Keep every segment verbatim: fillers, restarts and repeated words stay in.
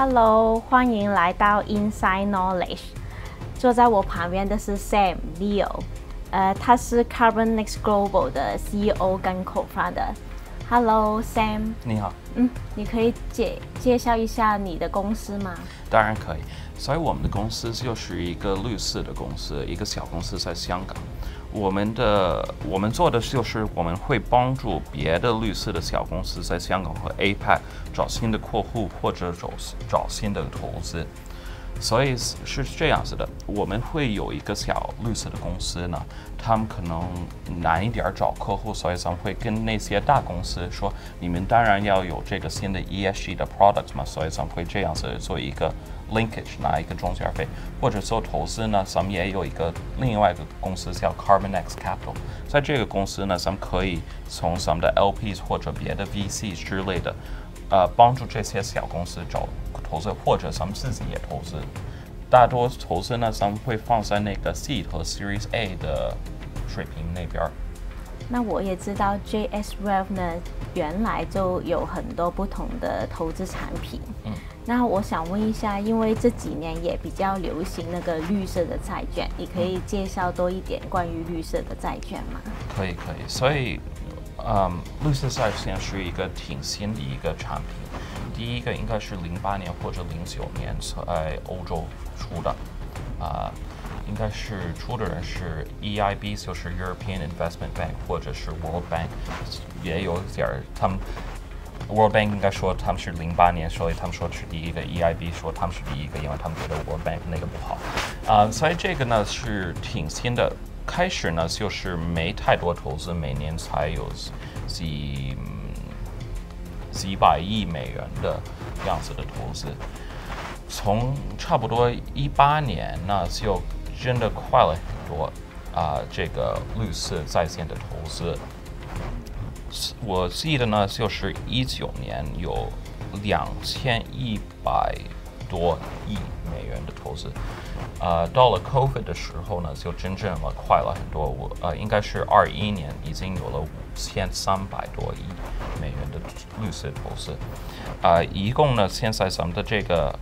Hello， 欢迎来到 Inside Knowledge。坐在我旁边的是 Sam Leo， 呃，他是 CarbonX Global 的 C E O 跟 Co-founder。Hello Sam， 你好。 嗯，你可以介介绍一下你的公司吗？ 当然可以。所以我们的公司就是一个绿色的公司，一个小公司在香港。我们的我们做的就是我们会帮助别的绿色的小公司在香港和 A P E C 找新的客户或者找找新的投资。所以是这样子的，我们会有一个小绿色的公司呢，他们可能难一点找客户，所以咱们会跟那些大公司说，你们当然要有这个新的 E S G 的 product 嘛，所以咱们会这样子做一个 linkage， 拿一个中介费，或者做投资呢，咱们也有一个另外一个公司叫 CarbonX Capital， 在这个公司呢，咱们可以从咱们的 L Ps 或者别的 V C 之类的。呃，帮助这些小公司找投资，或者咱们自己也投资。大多投资呢，咱们会放在那个 Seed 和 Series A 的水平那边。 那我也知道 J S Wealth 呢，原来就有很多不同的投资产品。嗯。那我想问一下，因为这几年也比较流行那个绿色的债券，你可以介绍多一点关于绿色的债券吗？ 可以，可以。所以。嗯，绿色债券是一个挺新的一个产品，第一个应该是零八年或者零九年在欧洲出的，啊、呃，应该是出的人是 E I B， 就是 European Investment Bank， 或者是 World Bank， 也有点他们 World Bank 应该说他们是零八年，所以他们说是第一个 ，E I B 说他们是第一个，因为他们觉得 World Bank 那个不好，啊、呃，所以这个呢是挺新的。开始呢，就是没太多投资，每年才有几几百亿美元的样子的投资。从差不多一八年呢，就真的快了很多啊、呃，这个绿色在线的投资。我记得呢，就是一九年有两千一百多亿美元的投资。呃，到了 COVID 的时候呢，就真正了快了很多。我呃，应该是二一年已经有了五千三百多亿美元的绿色投资。啊、呃，一共呢，现在咱们的这个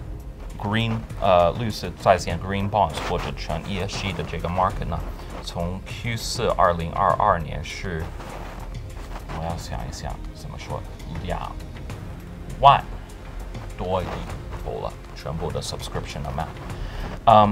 green 呃绿色在线 green bonds 或者全 E S G 的这个 market 呢，从 Q 四二零二二年是，我要想一想怎么说，两万多亿投了全部的 subscription amount。嗯、um, ，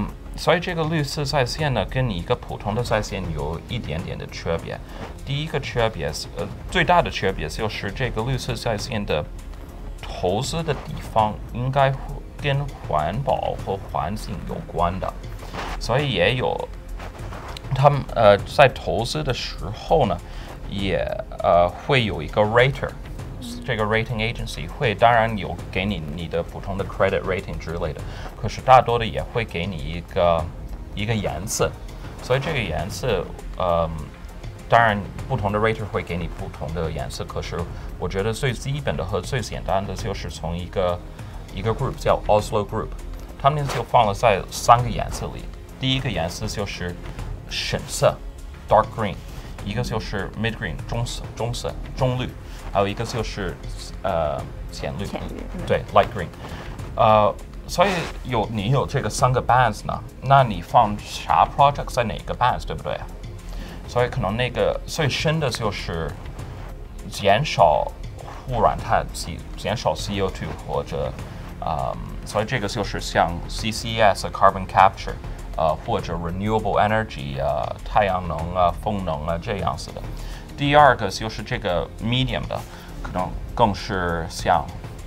所以这个绿色在线呢，跟一个普通的在线有一点点的区别。第一个区别，呃，最大的区别就是这个绿色在线的投资的地方应该跟环保和环境有关的，所以也有他们呃在投资的时候呢，也呃会有一个 rater。这个 rating agency 会当然有给你你的普通的 credit rating 之类的，可是大多的也会给你一个一个颜色，所以这个颜色，呃，当然不同的 rater 会给你不同的颜色，可是我觉得最基本的和最简单的就是从一个一个 group 叫 Oslo Group， 他们就放了在三个颜色里，第一个颜色就是深色 dark green， 一个就是 mid green 中色中色中绿。还有一个就是呃浅绿， 浅绿对 light green， 呃，所以有你有这个三个 bands 呢，那你放啥 project 在哪个 bands 对不对？所以可能那个最深的就是减少污染碳气，减少 C O 二 或者呃，所以这个就是像 C C S carbon capture， 呃或者 renewable energy 啊、呃，太阳能啊、风能啊这样子的。第二个就是这个 medium 的，可能更是像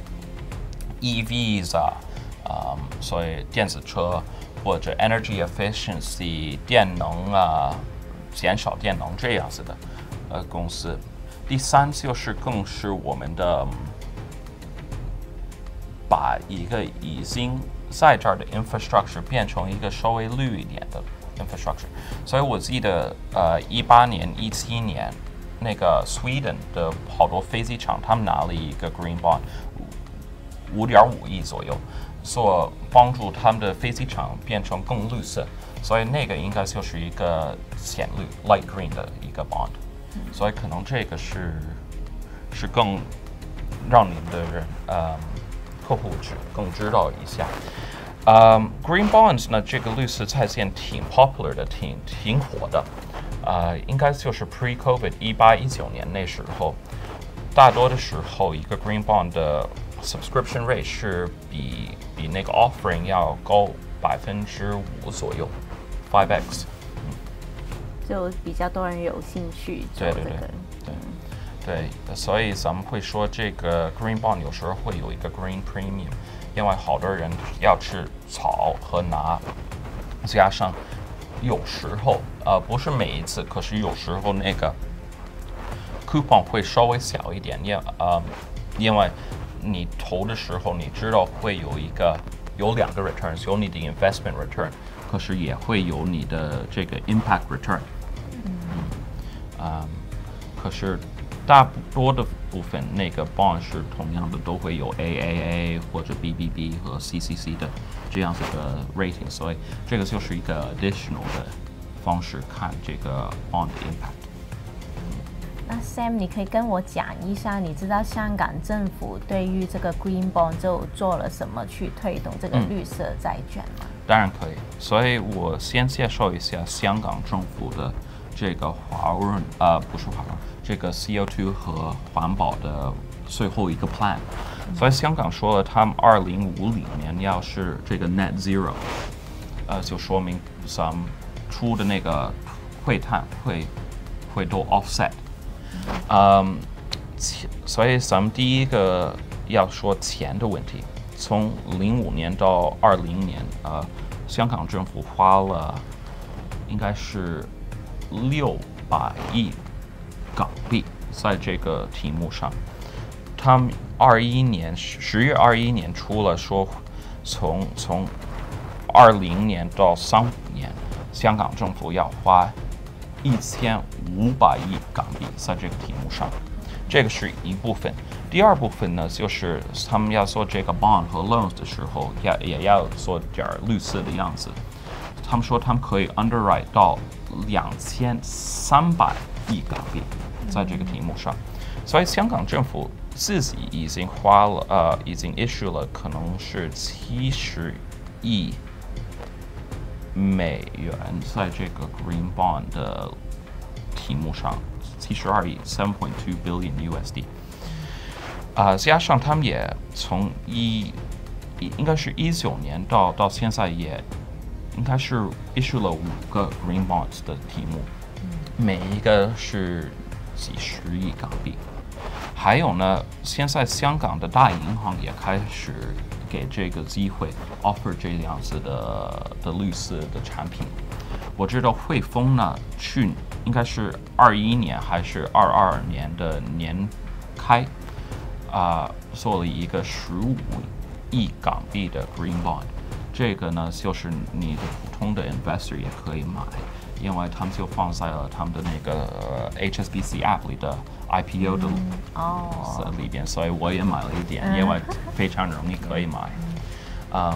E Vs 啊，啊、嗯，所以电子车或者 energy efficiency 电能啊，减少电能这样子的呃公司。第三就是更是我们的把一个已经在这儿的 infrastructure 变成一个稍微绿一点的 infrastructure。所以我记得呃一八年、一七年。那个 Sweden 的好多飞机场，他们拿了一个 Green Bond， 五点五亿左右，做帮助他们的飞机场变成更绿色，所以那个应该就是一个浅绿 light green 的一个 bond，、嗯、所以可能这个是是更让你们的人呃客户知更知道一下。嗯、um, ，Green Bonds 呢，这个绿色债券挺 popular 的，挺挺火的。呃，应该就是 pre-COVID 一八一九年那时候，大多的时候一个 Green Bond 的 subscription rate 是比比那个 offering 要高百分之五左右 ，five x。 就比较多人有兴趣做这个。 对对对对对，所以咱们会说这个 Green Bond 有时候会有一个 Green Premium， 因为好多人要吃草和拿，加上有时候呃不是每一次，可是有时候那个 coupon 会稍微小一点，因呃因为你投的时候你知道会有一个有两个 returns， 有你的 investment return， 可是也会有你的这个 impact return。嗯，可是大多的部分那个 bond 是同样的，都会有 A A A 或者 B B B 和 C C C 的这样子的 rating， 所以这个就是一个 additional 的方式看这个 bond 的 impact。 那 Sam， 你可以跟我讲一下，你知道香港政府对于这个 Green Bond 就做了什么去推动这个绿色债券吗？ 嗯、当然可以，所以我先介绍一下香港政府的这个华润呃不是华润，这个 C O 二 和环保的最后一个 plan。所以香港说了，他们二零五零年要是这个 net zero， 呃，就说明咱们出的那个会碳会会都 offset。嗯，所以咱们第一个要说钱的问题。从零五年到二零年，呃，香港政府花了应该是六百亿港币在这个题目上。他们二一年十月二一年出了说，从从二零年到三五年，香港政府要花一千五百亿港币在这个题目上，这个是一部分。第二部分呢，就是他们要做这个 bond 和 loans 的时候，要也要做点绿色的样子。他们说他们可以 underwrite 到两千三百亿港币在这个题目上，所以香港政府自己已经花了呃，已经 issue 了可能是七十亿美元在这个 Green Bond 的题目上，七十二亿 seven point two billion U S D。啊、呃，加上他们也从一应该是一九年到到现在也应该是 issue 了五个 Green Bonds 的题目，每一个是几十亿港币。还有呢，现在香港的大银行也开始给这个机会 offer 这样子的的绿色的产品。我知道汇丰呢，去应该是二一年还是二二年的年开，啊、呃，做了一个十五亿港币的 Green Bond。这个呢，就是你的普通的 investor 也可以买，因为他们就放在了他们的那个 H S B C app 里的 I P O 的哦里边，所以我也买了一点，因为非常容易可以买。嗯，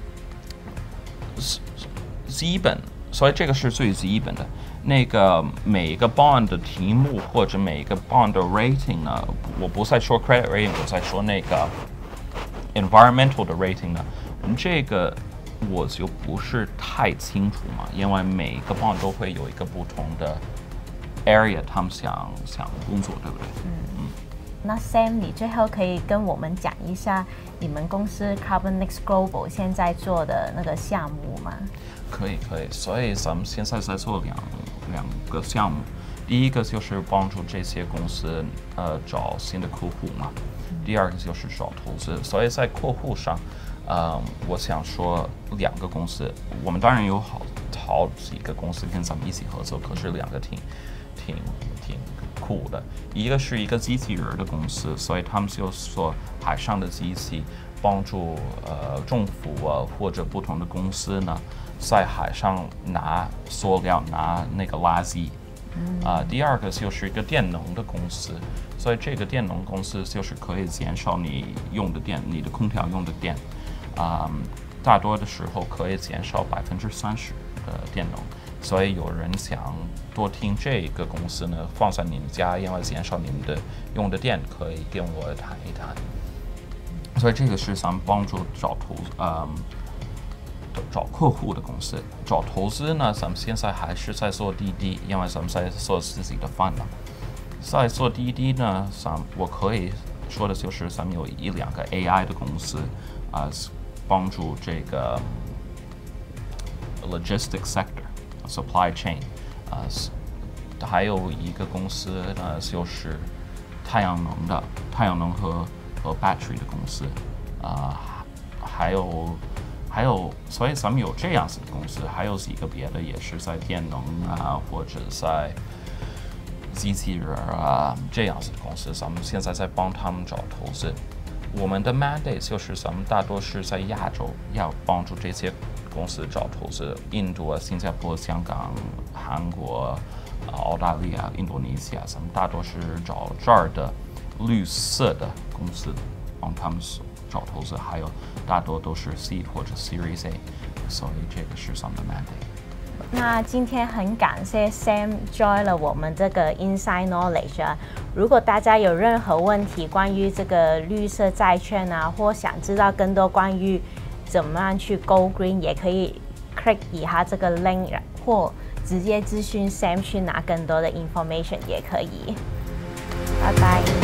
基本，所以这个是最基本的。那个每一个 bond 的题目或者每一个 bond 的 rating 呢，我不再说 credit rating， 我在说那个 environmental 的 rating 呢，这个我就不是太清楚嘛，因为每个 bond 都会有一个不同的 area， 他们想想工作，对不对？嗯嗯。 那 Sam， 你最后可以跟我们讲一下你们公司 CarbonX Global 现在做的那个项目吗？ 可以，可以。所以咱们现在在做两两个项目，第一个就是帮助这些公司呃找新的客户嘛，第二个就是找投资。所以在客户上，呃，我想说两个公司，我们当然有好好几个公司跟咱们一起合作，可是两个挺挺挺酷的。一个是一个机器人的公司，所以他们就做海上的机器，帮助呃政府啊或者不同的公司呢，在海上拿塑料、拿那个垃圾。啊、呃，第二个就是一个电能的公司，所以这个电能公司就是可以减少你用的电，你的空调用的电。啊、嗯，大多的时候可以减少百分之三十的电能，所以有人想多听这个公司呢，放在你们家，因为减少你们的用的电，可以跟我谈一谈。 所以这个是咱们帮助找投嗯找客户的公司。找投资呢，咱们现在还是在做滴滴，因为咱们在做自己的饭呢。在做滴滴呢，咱我可以说的就是咱们有一两个 A I 的公司啊、呃，帮助这个 logistics sector、supply chain 啊、呃，还有一个公司呢就是太阳能的太阳能和和 battery 的公司啊、呃，还有还有，所以咱们有这样子的公司，还有几个别的也是在电能啊，或者在机器人啊这样子的公司，咱们现在在帮他们找投资。我们的 mandate 就是咱们大多是在亚洲，要帮助这些公司找投资。印度啊、新加坡、香港、韩国、澳大利亚、印度尼西亚，咱们大多是找这儿的绿色的公司，帮他们找投资，还有大多都是 Seed 或者 Series A， 所以这个是咱们的 mandate。 那今天很感谢 Sam join 了我们这个 Inside Knowledge 啊。如果大家有任何问题关于这个绿色债券啊，或想知道更多关于怎么样去 Go Green， 也可以 click 以下这个 link， 或直接咨询 Sam 去拿更多的 information 也可以。拜拜。